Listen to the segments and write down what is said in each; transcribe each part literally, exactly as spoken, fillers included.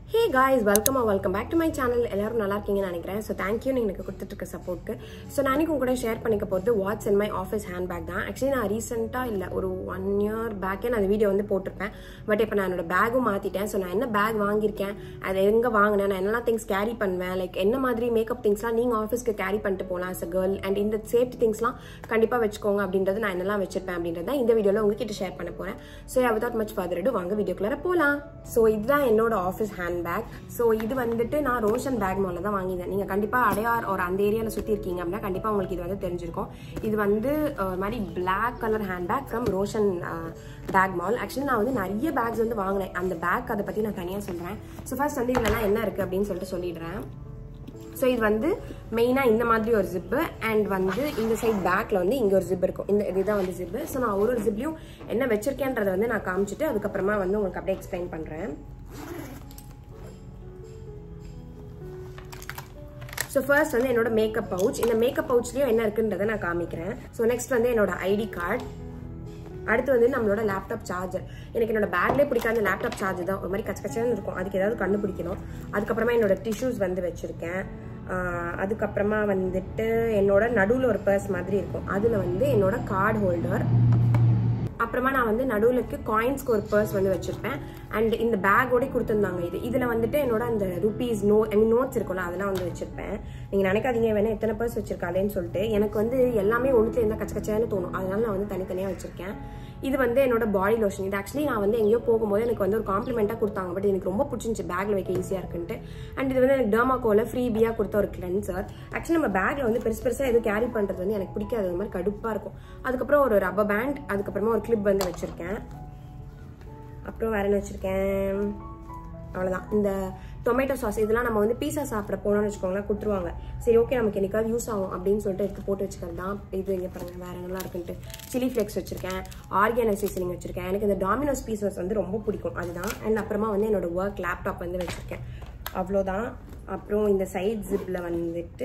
Hey guys, welcome or welcome back to my channel. எல்லாரும் நல்லா இருக்கீங்கன்னு நினைக்கிறேன். So thank you நீங்க எனக்கு கொடுத்துட்டு இருக்க சப்போர்ட்க்கு. So நான் இன்னைக்கு உங்க கூட ஷேர் பண்ணிக்க போறது what's in my office handbag தான். Actually நான் ரீசன்ட்டா இல்ல ஒரு one year back நான் அந்த வீடியோ வந்து போட்டுருப்பேன். பட் இப்போ நான் என்னோட பேக்கும் மாத்திட்டேன். So நான் என்ன பேக் வாங்கியிருக்கேன், அது எங்க வாங்குனேன், நான் என்னெல்லாம் திங்ஸ் கேரி பண்ணுவேன், லைக் என்ன மாதிரி மேக்கப் திங்ஸ்லாம் நீங்க ஆஃபீஸ்க்கு கேரி பண்ணிட்டு போகலாம் as a girl and இந்த சேஃப்டி திங்ஸ்லாம் கண்டிப்பா வச்சுக்கோங்க அப்படின்றது நான் என்னெல்லாம் வச்சிருப்பேன் அப்படின்றத இந்த வீடியோல உங்ககிட்ட ஷேர் பண்ண போறேன். So without much further ado வாங்க வீடியோக்குள்ள போலாம். So இதுதான் என்னோட ஆஃபீஸ் ஹேண்ட் பேக். ஸோ இது வந்துட்டு நான் ரோஷன் பேக் மாலில் தான் வாங்கினேன். நீங்கள் கண்டிப்பாக அடையார் ஒரு அந்த ஏரியாவில் சுற்றி இருக்கீங்க அப்படின்னா கண்டிப்பாக உங்களுக்கு இது வந்து தெரிஞ்சிருக்கும். இது வந்து ஒரு மாதிரி black colour hand bag from Roshan bag mall. Actually நான் வந்து நிறைய பேக்ஸ் வந்து வாங்கினேன். அந்த பேக் அதை பற்றி நான் தனியாக சொல்கிறேன். ஸோ ஃபர்ஸ்ட் வந்து இதெல்லாம் என்ன இருக்குது அப்படின்னு சொல்லிட்டு சொல்லிடுறேன். ஸோ இது வந்து மெயினாக இந்த மாதிரி ஒரு ஜிப்பு அண்ட் வந்து இந்த சைட் பேக்கில் வந்து இங்கே ஒரு ஜிப் இருக்கும். இந்த இதுதான் வந்து ஜிப்பு. ஸோ நான் ஒரு ஒரு ஜிப்லையும் என்ன வச்சிருக்கேன்றதை வந்து நான் காமிச்சிட்டு அதுக்கப்புறமா வந்து உங்களுக்கு அப்படியே எக்ஸ்பிளைன் பண்ணுறேன். ஸோ ஃபர்ஸ்ட் வந்து என்னோட மேக்கப் பவுச். இந்த மேக்கப் பவுச்லேயும் என்ன இருக்குன்றதை நான் காமிக்கிறேன். ஸோ நெக்ஸ்ட் வந்து என்னோட ஐடி கார்டு. அடுத்து வந்து நம்மளோட லேப்டாப் சார்ஜர். எனக்கு என்னோட பேக்லேயே பிடிக்காத லேப்டாப் சார்ஜர் தான், ஒரு மாதிரி கச்ச கச்சன்னு இருக்கும். அதுக்கு ஏதாவது கண்டுபிடிக்கணும். அதுக்கப்புறமா என்னோட டிஷ்யூஸ் வந்து வச்சிருக்கேன். அதுக்கப்புறமா வந்துட்டு என்னோட நடுவில் ஒரு பர்ஸ் மாதிரி இருக்கும், அதில் வந்து என்னோட கார்டு ஹோல்டர். அப்புறமா நான் வந்து நடுவுலக்கு காயின்ஸ்க்கு ஒரு பர்ஸ் வந்து வச்சிருப்பேன். அண்ட் இந்த பேக்கோட கொடுத்துருந்தாங்க. இது இதுல வந்துட்டு என்னோட அந்த rupees no I mean notes இருக்கும்ல அதெல்லாம் வந்து வச்சிருப்பேன். நீங்க நினைக்காதீங்க வேணா எத்தனை பர்ஸ் வச்சிருக்காதேன்னு சொல்லிட்டு. எனக்கு வந்து எல்லாமே ஒன்றுத்துல இருந்தா கச்ச கச்சான்னு தோணும், அதனால நான் வந்து தனித்தனியா வச்சிருக்கேன். இது வந்து என்னோட பாடி லோஷன். இது ஆக்சுவலி நான் வந்து எங்கேயோ போகும்போது எனக்கு வந்து ஒரு காம்ப்ளிமெண்டா கொடுத்தாங்க. பட் எனக்கு ரொம்ப பிடிச்சிருந்துச்சு, பேக்ல வைக்க ஈஸியா இருக்குன்ட்டு. அண்ட் இது வந்து எனக்கு டெர்மாகோல ஃப்ரீபியா கொடுத்த ஒரு கிளென்சர். ஆக்சுவலி நம்ம பேக்ல வந்து பெருசு பெருசா எதுவும் கேரி பண்றது வந்து எனக்கு பிடிக்காது, அது மாதிரி கடுப்பா இருக்கும். அதுக்கப்புறம் ஒரு ரப்பர் பேண்ட், அதுக்கப்புறமா ஒரு கிளிப் வந்து வச்சிருக்கேன். அப்புறம் வேற என்ன வச்சிருக்கேன், அவ்வளவுதான். இந்த டொமேட்டோ சாஸ் இதெல்லாம் நம்ம வந்து பீஸா சாப்பிட போனோம்னு வச்சுக்கோங்களேன், கொடுத்துருவாங்க. சரி ஓகே நமக்கு என்னைக்காவது யூஸ் ஆகும் அப்படின்னு சொல்லிட்டு எடுத்து போட்டு வச்சுக்கிறது தான். இது இங்கே பாருங்க வேற நல்லா இருக்குன்ட்டு சில்லி ஃபிளேக்ஸ் வச்சிருக்கேன், ஆர்கானோ சீசனிங் வச்சிருக்கேன். எனக்கு இந்த டாமினோஸ் பீசஸ் வந்து ரொம்ப பிடிக்கும், அதுதான். அண்ட் அப்புறமா வந்து என்னோட ஒர்க் லேப்டாப் வந்து வச்சிருக்கேன், அவ்வளோதான். அப்புறம் இந்த சைட் ஜிப்ல வந்துட்டு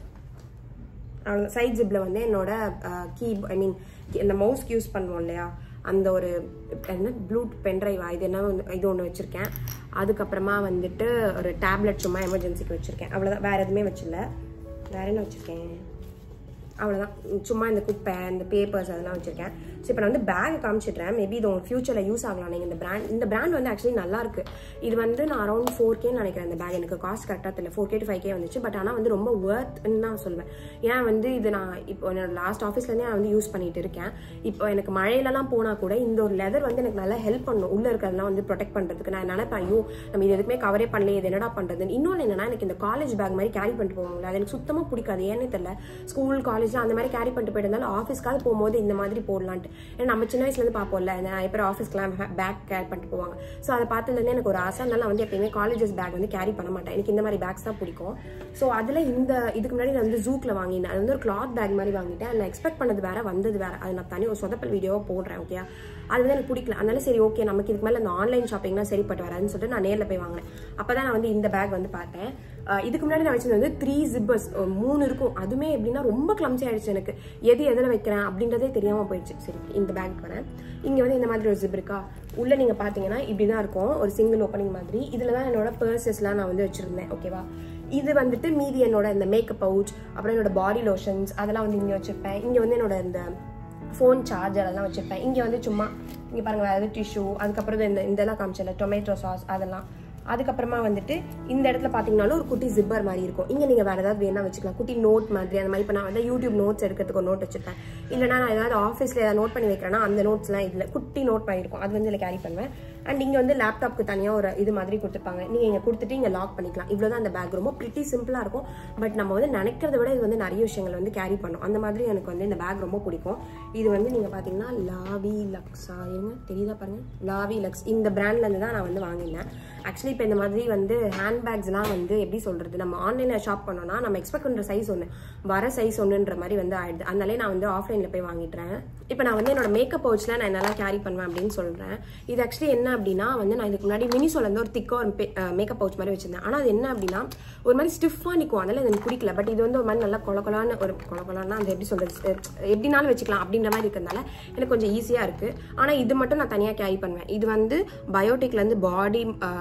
அவ்வளோ சைட் ஜிப்ல வந்து என்னோட கீ ஐ மீன் இந்த மவுஸ்க்கு யூஸ் பண்ணுவோம் இல்லையா, அந்த ஒரு என்ன ப்ளூடூத் பென்ட்ரைவா இது என்ன இது ஒன்று வச்சிருக்கேன். அதுக்கப்புறமா வந்துட்டு ஒரு டேப்லெட் சும்மா எமர்ஜென்சிக்கு வச்சிருக்கேன், அவ்வளோதான். வேற எதுவுமே வச்சிடல. வேற என்ன வச்சிருக்கேன், அவ்வளோதான். சும்மா இந்த குப்பை இந்த பேப்பர்ஸ் அதெல்லாம் வச்சிருக்கேன். ஸோ இப்போ நான் வந்து பேக் காமிச்சிடுறேன். மேபி இது உங்களுக்கு ஃபியூச்சரில் யூஸ் ஆகலாம். நீங்கள் இந்த பிராண்ட் இந்த பிராண்ட் வந்து ஆக்சுவலி நல்லா இருக்கு. இது வந்து நான் அரௌண்ட் ஃபோர் கேன்னு நினைக்கிறேன். இந்த பேக் எனக்கு காஸ்ட் கரெக்டாக தெரியல, four K to five K வந்துச்சு. பட் ஆனால் வந்து ரொம்ப ஒர்த்ன்னு தான் சொல்லுவேன். ஏன் வந்து இது நான் இப்போ என்னோட லாஸ்ட் ஆஃபீஸ்லேருந்தே நான் வந்து யூஸ் பண்ணிட்டு இருக்கேன். இப்போ எனக்கு மழையிலலாம் போனால் கூட இந்த ஒரு லெதர் வந்து எனக்கு நல்லா ஹெல்ப் பண்ணும், உள்ளே இருக்கிறதெல்லாம் வந்து ப்ரொடெக்ட் பண்ணுறதுக்கு. நான் நினைப்பேன் ஐயோ நம்ம இது எதுக்குமே கவரே பண்ணல, இது என்னடா பண்ணுறதுன்னு. இன்னொன்று என்னன்னா எனக்கு இந்த காலேஜ் பேக் மாதிரி கேரி பண்ணிட்டு போவாங்களே அது எனக்கு சுத்தமாக பிடிக்காது. ஏன்னே தெரியல, ஸ்கூல் காலேஜ் அந்த மாதிரி கேரி பண்ணிட்டு போயிருந்தாலும் ஆஃபீஸ்க்காவது போகும்போது இந்த மாதிரி போடலான்ட்டு. ஏன்னா நம்ம சின்ன வயசுலேருந்து பார்ப்போம்ல, நிறைய பேர் ஆஃபீஸ்க்குலாம் பேக் கேரி பண்ணிட்டு போவாங்க. ஸோ அதை பார்த்ததுலேருந்து எனக்கு ஒரு ஆசை. அதனால வந்து எப்பயுமே காலேஜஸ் பேக் வந்து கேரி பண்ண மாட்டேன், எனக்கு இந்த மாதிரி பேக்ஸ் தான் பிடிக்கும். ஸோ அதில் இந்த இதுக்கு முன்னாடி நான் வந்து ஜூக்கில் வாங்கினேன். அது வந்து ஒரு கிளாத் பேக் மாதிரி வாங்கிட்டேன். நான் எக்ஸ்பெக்ட் பண்ணது வேற, வந்தது வேற. அது நான் தனி ஒரு சொதப்பல் வீடியோவாக போடுறேன், ஓகே. அது வந்து எனக்கு பிடிக்கல. அதனால சரி ஓகே நமக்கு இதுக்கு மேலே இந்த ஆன்லைன் ஷாப்பிங்லாம் சரிப்பட்டு வராதுன்னு சொல்லிட்டு நான் நேரில் போய் வாங்கினேன். அப்போ தான் நான் வந்து இந்த பேக் வந்து பார்த்தேன். இதுக்கு முன்னாடி நான் வச்சது வந்து த்ரீ ஜிப்பர்ஸ் மூணு இருக்கும். அதுவுமே எப்படின்னா ரொம்ப கிளம்ஸி ஆயிடுச்சு எனக்கு, எது எதில் வைக்கிறேன் அப்படின்றதே தெரியாமல் போயிடுச்சு. சரி இந்த பேக் வரேன். இங்கே வந்து இந்த மாதிரி ஒரு ஜிப் இருக்கா, உள்ள நீங்கள் பார்த்தீங்கன்னா இப்படி தான் இருக்கும், ஒரு சிங்கிள் ஓப்பனிங் மாதிரி. இதில் தான் என்னோட பர்சஸ்லாம் நான் வந்து வச்சிருந்தேன், ஓகேவா. இது வந்துட்டு மீதி என்னோட இந்த மேக்கப் பவுச், அப்புறம் என்னோட பாடி லோஷன்ஸ் அதெல்லாம் வந்து இங்கே வச்சிருப்பேன். இங்கே வந்து என்னோட இந்த ஃபோன் சார்ஜர் அதெல்லாம் வச்சிருப்பேன். இங்கே வந்து சும்மா இங்கே பாருங்க வேறு டிஷ்யூ, அதுக்கப்புறம் இந்த இதெல்லாம் காமிச்சல டொமேட்டோ சாஸ் அதெல்லாம். அதுக்கப்புறமா வந்துட்டு இந்த இடத்துல பார்த்தீங்கன்னாலும் ஒரு குட்டி ஜிப்பர் மாதிரி இருக்கும். இங்கே நீங்கள் வேறு ஏதாவது வேணா வச்சுக்கலாம், குட்டி நோட் மாதிரி அந்த மாதிரி. இப்போ நான் வந்து யூடியூப் நோட்ஸ் எடுக்கிறதுக்கு ஒரு நோட் வச்சிருப்பேன். இல்லைனா நான் ஏதாவது ஆஃபீஸில் ஏதாவது நோட் பண்ணி வைக்கிறேன்னா அந்த நோட்ஸ்லாம் இதில் குட்டி நோட் மாதிரி இருக்கும், அது வந்து இதில் கேரி பண்ணுவேன். அண்ட் இங்கே வந்து லேப்டாப்க்கு தனியாக ஒரு இது மாதிரி கொடுத்துருப்பாங்க, நீங்கள் இங்கே கொடுத்துட்டு இங்கே லாக் பண்ணிக்கலாம். இவ்வளோதான் அந்த பேக். ரொம்ப ப்ரிட்டி சிம்பிளாக இருக்கும். பட் நம்ம வந்து நினைக்கிறத விட இது வந்து நிறைய விஷயங்கள் வந்து கேரி பண்ணும். அந்த மாதிரி எனக்கு வந்து இந்த பேக் ரொம்ப பிடிக்கும். இது வந்து நீங்கள் பார்த்தீங்கன்னா லாவி லக்ஸா எங்க தெரியுதா பாருங்க, லாவி லக்ஸ் இந்த பிராண்ட்லேருந்து தான் நான் வந்து வாங்கினேன். ஆக்சுவலி இப்போ இந்த மாதிரி வந்து ஹேண்ட்பேக்ஸ்லாம் வந்து எப்படி சொல்கிறது, நம்ம ஆன்லைனில் ஷாப் பண்ணோம்னா நம்ம எக்ஸ்பெக்ட் பண்ணுற சைஸ் ஒன்று வர சைஸ் ஒன்றுன்ற மாதிரி வந்து ஆயிடுது. அதனாலே நான் வந்து ஆஃப்லைனில் போய் வாங்கிட்டுறேன். இப்போ நான் வந்து என்னோட மேக்கப் பவுச்சில் நான் என்னெல்லாம் கேரி பண்ணுவேன் அப்படின்னு சொல்கிறேன். இது ஆக்சுவலி என்ன அப்படின்னா வந்து நான் இதுக்கு முன்னாடி மினிசோல இருந்து ஒரு திக்கா ஒரு மேக்கப் பவுச் மாதிரி வச்சிருந்தேன். ஆனால் அது என்ன அப்படின்னா ஒரு மாதிரி ஸ்டிஃபாக நிற்கும், அதனால எனக்கு பிடிக்கல. பட் இது வந்து ஒரு மாதிரி நல்லா கொலகொலான்னு ஒரு கொலகொலான்னா அது எப்படி சொல்கிறது, எப்படினாலும் வச்சுக்கலாம் அப்படின்ற மாதிரி இருக்கிறதுனால எனக்கு கொஞ்சம் ஈஸியாக இருக்குது. ஆனால் இது மட்டும் நான் தனியாக கேரி பண்ணுவேன். இது வந்து பயோடெக்லேருந்து பாடி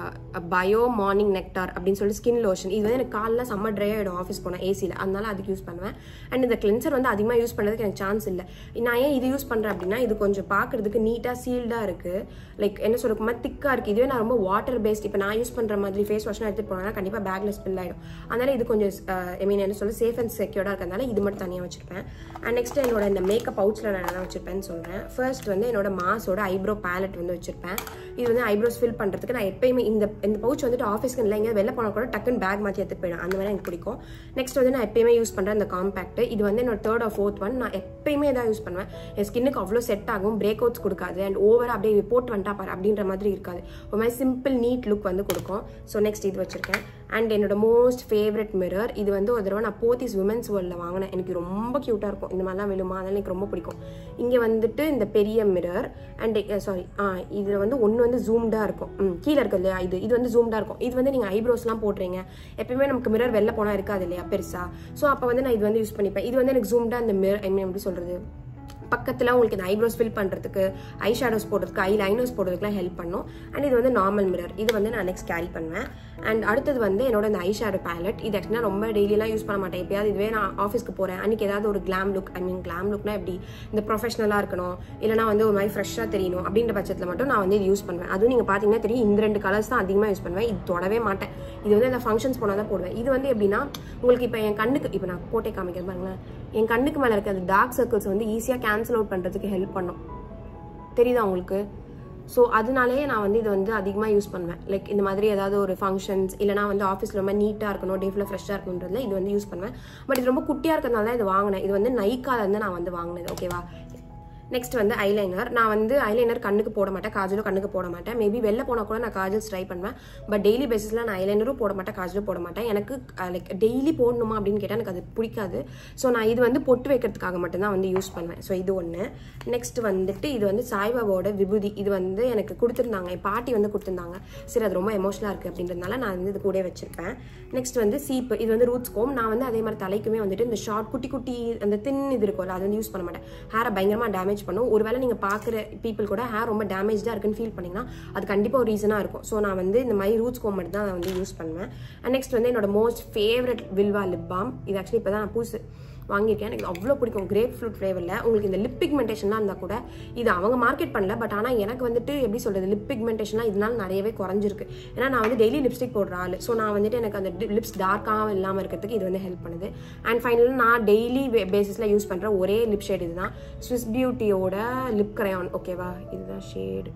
பயோ மார்னிங் நெக்டார் அப்படின்னு சொல்லிட்டு ஸ்கின் லோஷன். இது வந்து எனக்கு காலில் செம்ம ட்ரை ஆகிடும் ஆஃபீஸ் போனேன் ஏசியில், அதனால அதுக்கு யூஸ் பண்ணுவேன். அண்ட் இந்த கிளென்சர் வந்து அதிகமாக யூஸ் பண்ணுறதுக்கு எனக்கு சான்ஸ் இல்லை. நான் ஏன் இது யூஸ் பண்ணுறேன் அப்படின்னா இது கொஞ்சம் பார்க்குறதுக்கு நீட்டாக சீல்டாக இருக்குது, லைக் என்ன சொல்லுமா திக்காக இருக்குது. இதுவே நான் ரொம்ப வாட்டர் பேஸ்ட் இப்போ நான் யூஸ் பண்ணுற மாதிரி ஃபேஸ் வாஷ்லாம் எடுத்துகிட்டு போனேன்னா கண்டிப்பாக பேக்கில் ஸ்பில் ஆகிடும். அதனால இது கொஞ்சம் ஐ மீன் என்ன சொல்ல சேஃப் அண்ட் செக்யூர்டாக இருக்கிறதுனால இது மட்டும் தனியாக வச்சிருப்பேன். அண்ட் நெக்ஸ்ட் என்னோட இந்த மேக்கப் பவுச்சில் நான் என்ன வச்சிருப்பேன்னு சொல்கிறேன். ஃபர்ஸ்ட் வந்து என்னோட மாஸோட ஐப்ரோ பேலட் வந்து வச்சிருப்பேன். இது வந்து ஐப்ரோஸ் ஃபில் பண்ணுறதுக்கு நான் எப்பயுமே இந்த இந்த பவுச் வந்துட்டு ஆஃபீஸ்க்கு இல்லை எங்கேயாவது வெளில போனால் கூட டக்குன்னு பேக் மாற்றி எடுத்து போயிடும், அந்த மாதிரி எனக்கு பிடிக்கும். நெக்ஸ்ட் வந்து நான் எப்பயுமே யூஸ் பண்ணுறேன் இந்த காம்பேக்ட். இது வந்து என்னோட தேர்ட் ஆர் ஃபோர்த் ஒன். நான் எப்பயுமே தான் யூஸ் பண்ணுவேன். என் ஸ்கின்னுக்கு அவ்வளோ செட் ஆகும், பிரேக் அவுட்ஸ் கொடுக்காது, அண்ட் ஓவராக அப்படியே போட்டு வந்துட்டா பாரு அப்படின்ற மாதிரி இருக்காது, ஒரு மாதிரி சிம்பிள் நீட் லுக் வந்து கொடுக்கும். ஸோ நெக்ஸ்ட் இது வச்சிருக்கேன். அண்ட் என்னோட மோஸ்ட் ஃபேவரட் மிரர். இது வந்து ஒரு தடவை நான் போத்தீஸ் விமென்ஸ் வேர்ல்டில் வாங்கினேன். எனக்கு ரொம்ப க்யூட்டாக இருக்கும், இந்த மாதிரிலாம் விழுமா, அதனால எனக்கு ரொம்ப பிடிக்கும். இங்கே வந்துட்டு இந்த பெரிய மிரர் அண்ட் சாரி ஆ இதில் வந்து ஒன்று வந்து ஜூம்டாக இருக்கும், ம் கீழே இருக்கு இல்லையா, இது இது வந்து ஜூம்டாக இருக்கும். இது வந்து நீங்கள் ஐப்ரோஸ்லாம் போடுறீங்க, எப்பயுமே நமக்கு மிரர் வெளில போனால் இருக்காது இல்லையா பெருசாக. ஸோ அப்போ வந்து நான் இது வந்து யூஸ் பண்ணிப்பேன். இது வந்து எனக்கு ஜூம்டாக இந்த மிரர் ஐ மீன் எப்படி சொல்கிறது, பக்கத்தில் உங்களுக்கு இந்த ஐப்ரோஸ் ஃபில் பண்ணுறதுக்கு, ஐ ஷேடோஸ் போடுறதுக்கு, ஐ லைனர்ஸ் போடுறதுக்குலாம் ஹெல்ப் பண்ணும். அண்ட் இது வந்து நார்மல் மிரர். இது வந்து நான் நெக்ஸ்ட் கேரி பண்ணுவேன். அண்ட் அடுத்தது வந்து என்னோட இந்த ஐ ஷேடோ பேலட். இது ஆக்சுவலாக ரொம்ப டெய்லியெலாம் யூஸ் பண்ண மாட்டேன், எப்பயாவது இதுவே நான் ஆஃபீஸ்க்கு போகிறேன் அன்றைக்கி ஏதாவது ஒரு glam look I mean glam லுக்னா எப்படி இந்த ப்ரொஃபஷனலாக இருக்கணும், இல்லைனா வந்து ஒரு மாதிரி ஃப்ரெஷ்ஷாக தெரியணும் அப்படின்ற பட்சத்தில் மட்டும் நான் வந்து இது யூஸ் பண்ணுவேன். அதுவும் நீங்கள் பார்த்தீங்கன்னா தெரியும், இந்த ரெண்டு கலர்ஸ் தான் அதிகமாக யூஸ் பண்ணுவேன். இது தொடவே மாட்டேன். இது வந்து இந்த ஃபங்க்ஷன்ஸ் போனால் தான் போடுவேன். இது வந்து எப்படின்னா உங்களுக்கு இப்போ என் கண்ணுக்கு இப்போ நான் போட்டே காமிக்கிறேன் பாருங்களேன், என் கண்ணுக்கு மேலே இருக்க அந்த டார்க் சர்க்கிள்ஸ் வந்து ஈஸியாக கேன்சல் அவுட் பண்ணுறதுக்கு ஹெல்ப் பண்ணும், தெரியுதா உங்களுக்கு? ஸோ அதனாலேயே நான் வந்து இது வந்து அதிகமாக யூஸ் பண்ணுவேன். லைக் இந்த மாதிரி ஏதாவது ஒரு ஃபங்க்ஷன்ஸ் இல்லைனா வந்து ஆஃபீஸில் ரொம்ப நீட்டாக இருக்கணும், டே ஃபுல்லாக ஃப்ரெஷ்ஷாக இருக்கணுன்றதுல இது வந்து யூஸ் பண்ணுவேன். பட் இது ரொம்ப குட்டியாக இருக்கிறதுனால தான் இது வாங்கினேன். இது வந்து நைக்காலேருந்து நான் வந்து வாங்கினது, ஓகேவா? நெக்ஸ்ட் வந்து ஐலைனர். நான் வந்து ஐலைனர் கண்ணுக்கு போட மாட்டேன், காஜலும் கண்ணுக்கு போட மாட்டேன். மேபி வெளில போனால் கூட நான் காஜல்ஸ் ட்ரை பண்ணுவேன். பட் டெய்லி பேசிஸில் நான் ஐலைனரும் போட மாட்டேன், காஜலும் போட மாட்டேன். எனக்கு லைக் டெய்லி போடணுமா அப்படின்னு கேட்டால் எனக்கு அது பிடிக்காது. ஸோ நான் இது வந்து பொட்டு வைக்கிறதுக்காக மட்டும்தான் வந்து யூஸ் பண்ணுவேன். ஸோ இது ஒன்று. நெக்ஸ்ட் வந்துட்டு இது வந்து சாய்பாபாவோட விபூதி. இது வந்து எனக்கு கொடுத்துருந்தாங்க, என் பாட்டி வந்து கொடுத்துருந்தாங்க. சரி அது ரொம்ப எமோஷனலாக இருக்குது அப்படின்றதுனால நான் வந்து இது கூட வச்சிருப்பேன். நெக்ஸ்ட் வந்து சீப்பு. இது வந்து ரூட்ஸ் கோம். நான் வந்து அதே மாதிரி தலைக்குமே வந்துட்டு இந்த ஷார்ட் குட்டி குட்டி அந்த தின் இது இருக்கும்ல, அது வந்து யூஸ் பண்ண மாட்டேன். ஹேரை பயங்கரமாக டேமேஜ் பண்ணும். ஒருவேளை நீங்கள் பார்க்குற பீப்புள் கூட ஹேர் ரொம்ப டேமேஜாக இருக்குன்னு ஃபீல் பண்ணிங்கன்னா அது கண்டிப்பாக ஒரு ரீசனாக இருக்கும். ஸோ நான் வந்து இந்த மாதிரி ரூட்ஸ் கோம் மட்டும் தான் நான் வந்து யூஸ் பண்ணுவேன். அண்ட் நெக்ஸ்ட் வந்து என்னோட most favourite Vilvah lip balm. இது ஆக்சுவலி இப்போ தான் நான் புதுசு வாங்கியிருக்கேன். எனக்கு அவ்வளோ பிடிக்கும், கிரேப் ஃப்ரூட் ஃப்ளேவரில். உங்களுக்கு இந்த லிப் பிக்மெண்டேஷன்லாம் இருந்தால் கூட இது அவங்க மார்க்கெட் பண்ணல. பட் ஆனால் எனக்கு வந்துட்டு எப்படி சொல்கிறது, லிப் பிக்மெண்டேஷன்லாம் இதனால நிறையவே குறைஞ்சிருக்கு. ஏன்னா நான் வந்து டெய்லி லிப்ஸ்டிக் போடுற ஆள். ஸோ நான் வந்துட்டு எனக்கு அந்த லிப்ஸ் டார்க்காக இல்லாமல் இருக்கிறதுக்கு இது வந்து ஹெல்ப் பண்ணுது. அண்ட் ஃபைனலாக நான் டெய்லி பேசிஸில் யூஸ் பண்ணுற ஒரே லிப் ஷேட் இதுதான், ஸ்விஸ் பியூட்டியோட லிப் கிரையான், ஓகேவா? இதுதான் ஷேடு,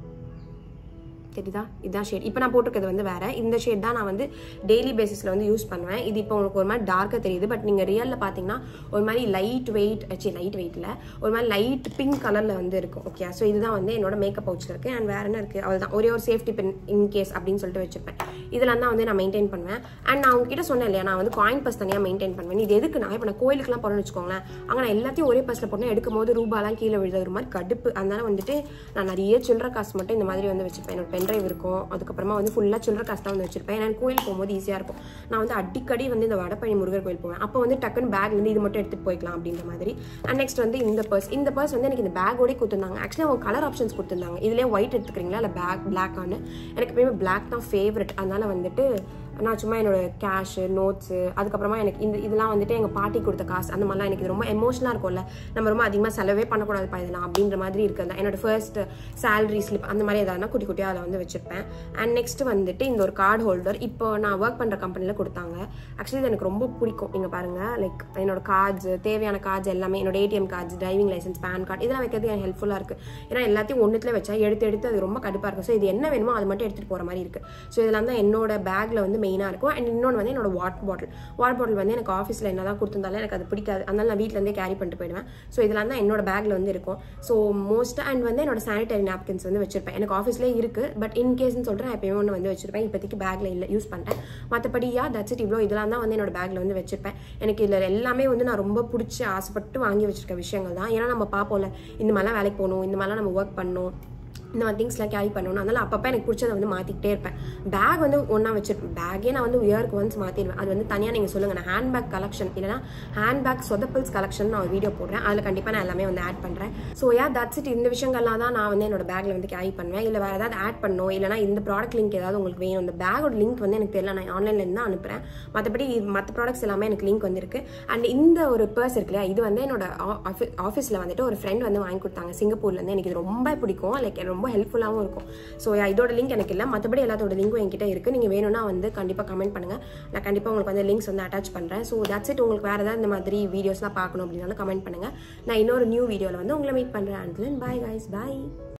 தெரியுதா? இதுதான் ஷேட். இப்போ நான் போட்டிருக்கிறது வந்து வேறு. இந்த ஷேட் தான் நான் வந்து டெய்லி பேசிஸில் வந்து யூஸ் பண்ணுவேன். இது இப்போ உங்களுக்கு ஒரு மாதிரி டார்க்காக தெரியுது, பட் நீங்கள் ரியலில் பார்த்தீங்கன்னா ஒரு மாதிரி லைட் வெயிட் ஆச்சு, லைட் வெயிட்டில் ஒரு மாதிரி லைட் பிங்க் கலரில் வந்து இருக்கும், ஓகே? ஸோ இதுதான் வந்து என்னோட மேக்கப் பவுச்சில் இருக்குது. அண்ட் வேறு என்ன இருக்குது, அவள் தான் ஒரே ஒரு சேஃப்டி பின் இன் கேஸ் அப்படின்னு சொல்லிட்டு வச்சுருப்பேன். இதெல்லாம் தான் வந்து நான் மெயின்டைன் பண்ணுவேன். அண்ட் நான் உங்ககிட்ட சொன்னேன் இல்லையா, நான் வந்து காயின் பர்ஸ் தனியாக மெயின்டைன் பண்ணுவேன். இது எதுக்கு நான் இப்போ நான் கோயிலுக்குலாம் போகிறேன்னு வச்சுக்கோங்களேன், அங்கே நான் எல்லாத்தையும் ஒரே பர்ஸில் போட்டேன், எடுக்கும் போது ரூபாலாம் கீழே விழுது, ஒரு மாதிரி கடுப்பு. அதனால வந்துட்டு நான் நிறைய சில்லற காசு மட்டும் இந்த மாதிரி வந்து வச்சுப்பேன். என்னோட பென்ட்ரைவ் இருக்கும், அதுக்கப்புறமா வந்து ஃபுல்லாக சில்லற காசு தான் வந்து வச்சிருப்பேன். ஏன்னா கோயில் போகும்போது ஈஸியாக இருக்கும். நான் வந்து அடிக்கடி வந்து இந்த வடபழனி முருகர் கோயில் போவேன். அப்போ வந்து டக்குன்னு பேக்லேருந்து இது மட்டும் எடுத்துகிட்டு போய்க்கலாம் அப்படின்ற மாதிரி. அண்ட் நெக்ஸ்ட் வந்து இந்த பர்ஸ். இந்த பர்ஸ் வந்து எனக்கு இந்த பேக்கோடய கொடுத்துருந்தாங்க. ஆக்சுவலி அவங்க கலர் ஆப்ஷன்ஸ் கொடுத்துருந்தாங்க. இதுலேயே ஒயிட் எடுத்துக்கிறீங்களா இல்லை பேக் பிளாக்கானு. எனக்கு எப்பயுமே பிளாக் தான் ஃபேவரட். அதனால வந்துட்டு நான் சும்மா என்னோட கேஷு, நோட்ஸு, அதுக்கப்புறமா எனக்கு இந்த இதெல்லாம் வந்துட்டு எங்கள் பாட்டி கொடுத்த காசு, அந்த மாதிரிலாம் எனக்கு இது ரொம்ப எமோஷனலாக இருக்கும்ல, நம்ம ரொம்ப அதிகமாக செலவே பண்ணக்கூடாதுப்பா இதெல்லாம் அப்படின்ற மாதிரி இருக்கிறது. என்னோட ஃபர்ஸ்ட் சேலரி ஸ்லிப் அந்த மாதிரி எதாவதுனா குட்டி குட்டியாக அதில் வந்து வச்சுருப்பேன். அண்ட் நெக்ஸ்ட் வந்துட்டு இந்த ஒரு கார்டு ஹோல்டர். இப்போ நான் ஒர்க் பண்ணுற கம்பெனியில் கொடுத்தாங்க. ஆக்சுவலி இது எனக்கு ரொம்ப பிடிக்கும். இங்கே பாருங்கள், லைக் என்னோட கார்ட்ஸ், தேவையான கார்ட்ஸ் எல்லாமே, என்னோட ATM cards, driving licence, PAN card, இதெல்லாம் வைக்கிறது எனக்கு ஹெல்ப்ஃபுல்லாக இருக்குது. ஏன்னா எல்லாத்தையும் ஒன்றுத்துல வச்சா எடுத்து எடுத்து அது ரொம்ப கடுப்பாக இருக்கும். ஸோ இது என்ன வேணுமோ அது மட்டும் எடுத்துகிட்டு போகிற மாதிரி இருக்குது. ஸோ இதெல்லாம் தான் என்னோட பேக்கில் வந்து மெயினாக இருக்கும். அண்ட் இன்னொன்று வந்து என்னோட வாட்டர் பாட்டில். வாட்டர் பாட்டில் வந்து எனக்கு ஆஃபீஸில் என்ன தான் கொடுத்துருந்தாலும் எனக்கு அது பிடிக்காது. அதனால நான் வீட்டிலேருந்தே கேரி பண்ணிட்டு போயிடுவேன். ஸோ இதெல்லாம் தான் என்னோட பேக்கில் வந்து இருக்கும். ஸோ மோஸ்ட்டாக அண்ட் வந்து என்னோட சானிடரி நாப்கின்ஸ் வந்து வச்சிருப்பேன். எனக்கு ஆஃபீஸ்லேயே இருக்குது, பட் இன்கேஸ்ன்னு சொல்லிட்டு நான் எப்பயுமே ஒன்று வந்து வச்சிருப்பேன். இப்போதைக்கு பேக்கில் இல்லை, யூஸ் பண்ணிட்டேன். மற்றபடி யா தட்ஸ் இட், இவ்வளோ இதெல்லாம் தான் வந்து என்னோட பேக்கில் வந்து வச்சிருப்பேன். எனக்கு இதில் எல்லாமே வந்து நான் ரொம்ப பிடிச்சி ஆசைப்பட்டு வாங்கி வச்சிருக்க விஷயங்கள் தான். ஏன்னா நம்ம பார்ப்போம்ல, இந்த மாதிரிலாம் வேலைக்கு போகணும், இந்த மாதிரிலாம் நம்ம ஒர்க் பண்ணணும், இந்த மாதிரி திங்ஸ்லாம் கேரி பண்ணணும். அதனால அப்பப்போ எனக்கு பிடிச்சதை வந்து மாற்றிக்கிட்டே இருப்பேன். பேக் வந்து ஒன்றா வச்சிருப்பேன். பேக்கே நான் வந்து இயருக்கு ஒன்ஸ் மாற்றிடுவேன். அது வந்து தனியாக நீங்கள் சொல்லுங்கள், நான் ஹேண்ட்பேக் கலெக்ஷன் இல்லைனா ஹேண்ட்பேக் சொதப்பிள்ஸ் கலெக்ஷன் நான் ஒரு வீடியோ போடுறேன். அதில் கண்டிப்பாக நான் எல்லாமே வந்து ஆட் பண்ணுறேன். So yeah that's it. இந்த விஷயங்கள்லாம் தான் நான் வந்து என்னோட பேக்கில் வந்து கேரி பண்ணுவேன். இல்லை வேறு ஏதாவது ஆட் பண்ணணும், இல்லைனா இந்த ப்ராடக்ட் லிங்க் ஏதாவது உங்களுக்கு வேணும், இந்த பேக்கோட லிங்க் வந்து எனக்கு தெரியல, நான் ஆன்லைன்லேருந்து தான் அனுப்புகிறேன். மற்றபடி மற்ற ப்ராடக்ட்ஸ் எல்லாமே எனக்கு லிங்க் வந்துருக்கு. அண்ட் இந்த ஒரு பர்ஸ் இருக்கு இல்லையா, இது வந்து என்னோட ஆஃபீஸில் வந்துட்டு ஒரு ஃப்ரெண்ட் வந்து வாங்கி கொடுத்தாங்க சிங்கப்பூர்லேருந்து. எனக்கு இது ரொம்ப பிடிக்கும், லைக் ரொம்ப ஹெல்ப்ஃபுல்லாகவும் இருக்கும். ஸோ இதோட லிங்க் எனக்கு இல்லை, மற்றபடி எல்லாத்தோட லிங்க்கும் என்கிட்ட இருக்குது. நீங்கள் வேணும்னா வந்து கண்டிப்பாக கமெண்ட் பண்ணுங்கள், நான் கண்டிப்பாக உங்களுக்கு வந்து லிங்க்ஸ் வந்து அட்டாச் பண்ணுறேன். So that's it. உங்களுக்கு வேறு ஏதாவது இந்த மாதிரி வீடியோஸ்லாம் பார்க்கணும் அப்படின்னாலும் கமெண்ட் பண்ணுங்கள். நான் இன்னொரு நியூ வீடியோவில் வந்து உங்களை மீட் பண்ணுறேன். And then bye guys, by.